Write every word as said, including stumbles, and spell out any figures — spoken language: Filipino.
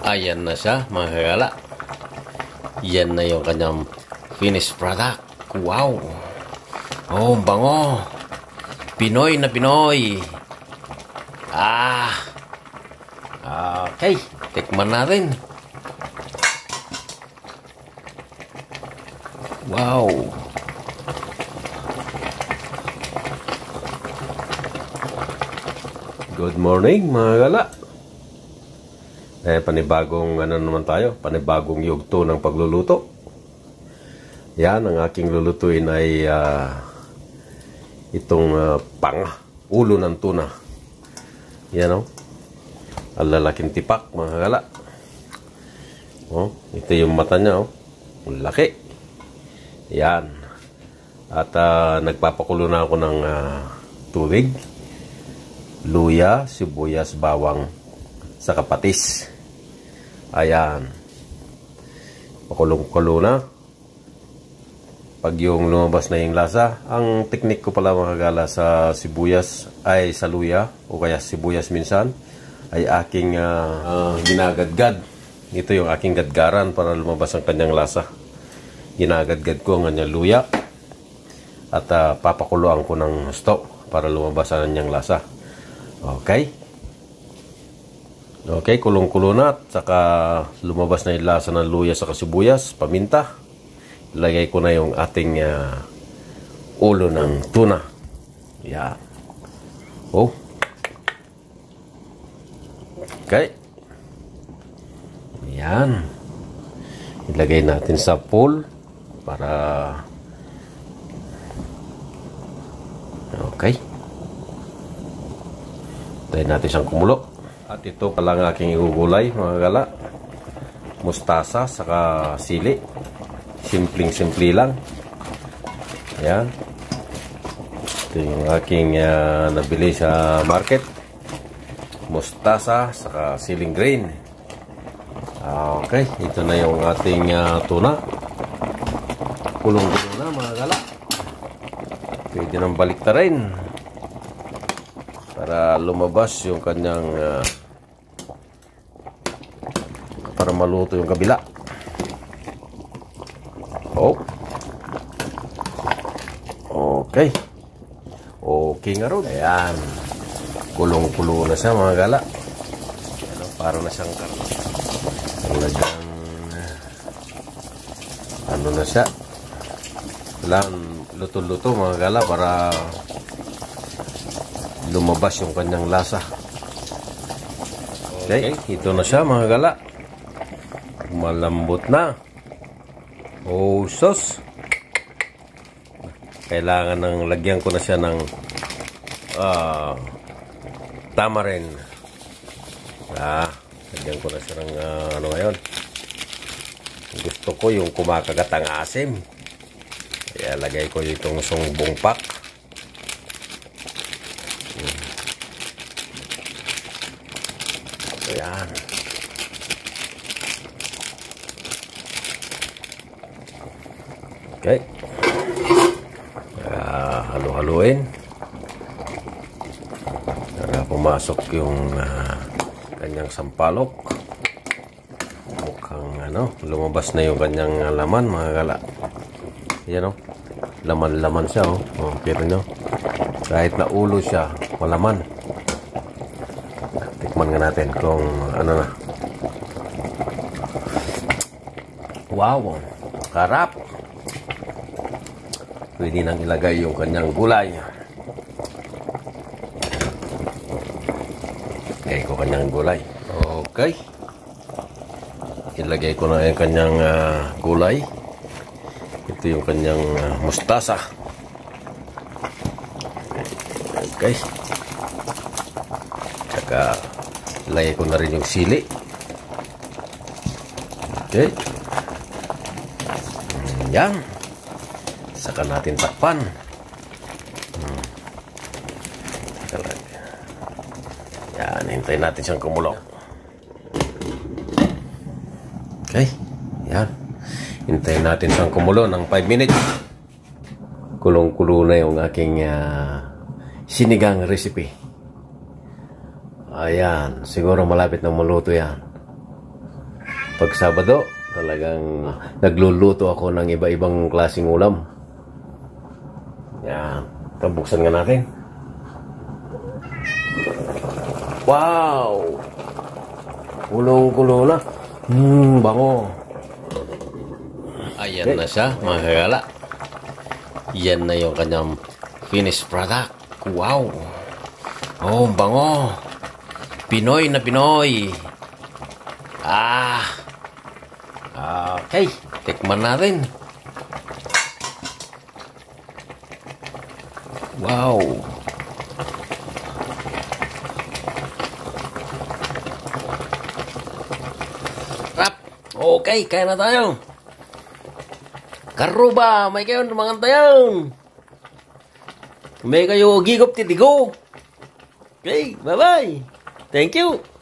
Ayan na siya mga kagala. Yan na yung kanyang finished product. Wow! Oh, bango! Pinoy na Pinoy! Ah! Okay, tikman natin. Wow! Good morning mga kagala. Eh, panibagong ano naman tayo, panibagong yugto ng pagluluto. Yan, ang aking lulutuin ay uh, itong uh, pang, ulo ng tuna. Yan o, ang lalaking tipak mga kagala. Oh, ito yung mata niya o, ang laki. Yan, at uh, nagpapakulo na ako ng uh, tubig, luya, sibuyas, bawang, sa kapatis. Ayan, pakulong-kulo na. Pag yung lumabas na yung lasa, ang teknik ko pala mga kagala sa sibuyas ay sa luya o kaya sibuyas minsan ay aking uh, uh, ginagadgad. Ito yung aking gadgaran para lumabas ang kanyang lasa. Ginagadgad ko ang kanyang luya at uh, papakuluan ko ng gusto para lumabas ang kanyang lasa. Okay. Okay, kulong-kulo na at saka lumabas na yung lasa ng luya sa sibuyas, paminta. Ilagay ko na yung ating uh, ulo ng tuna. Yan. Oh. Okay. Yan. Ilagay natin sa pool para okay. Tayo natin siyang kumulo. At ito pala ang aking igugulay mga gala. Mustasa saka sili. Simpleng-simple lang. Ayan. Ito yung aking uh, nabili sa market. Mustasa saka siling green. Okay. Ito na yung ating uh, tuna. Kulong-kulong na mga gala. Pwede nang baliktarin para lumabas yung kanyang uh, para maluto yung kabila. Oh. Okay. Okay nga ron. Ayan. Kulong-kulo na siya mga gala. Ano, para na siyang talagang ano na siya. Kailangan luto-luto mga gala para lumabas yung kanyang lasa. Okay, ito na siya mga gala. Malambot na. Oh, sos. Kailangan ng lagyan ko na siya ng uh, tamarin. Ah, lagyan ko na siya ng uh, ano ngayon. Gusto ko yung kumakagat ang asim. Kaya lagay ko itong sumbong pak. Ayan. Okay. Uh, halo-haloin para pumasok yung uh, kanyang sampalok. Mukhang ano, lumabas na yung kanyang laman mga gala. Ayan o, laman-laman siya o. Oh. Oh, pero no, kahit na ulo siya, malaman. Tikman nga natin kung ano na. Wow, karap. Pwede nang ilagay yung kanyang gulay. Okay, ko kanyang gulay. Okay. Ilagay ko na yung kanyang uh, gulay. Ito yung kanyang uh, mustasa. Okay. Saka ilagay ko na rin yung sili. Okay. Yan. Saka natin takpan. Hmm. Yan, hintayin natin siyang kumulo. Okay. Yan. Hintayin natin siyang kumulo ng five minutes. Kulong-kulo na yung aking uh, sinigang recipe. Ayan, siguro malapit na maluto yan. Pag Sabado, talagang nagluluto ako ng iba-ibang klaseng ulam. Yan. Pabuksan nga natin. Wow! Kulong-kulo na. Hmm, bango. Ayan okay na siya, mga kagala. Yan na yung kanyang finished product. Wow! Oh, bango. Pinoy na Pinoy. Ah! Okay, tikman natin. Wow! Rap! Okay, kaya na tayo. Karuba, may kayo mga tayo. May kayo gigop titigo. Okay, bye-bye. Thank you.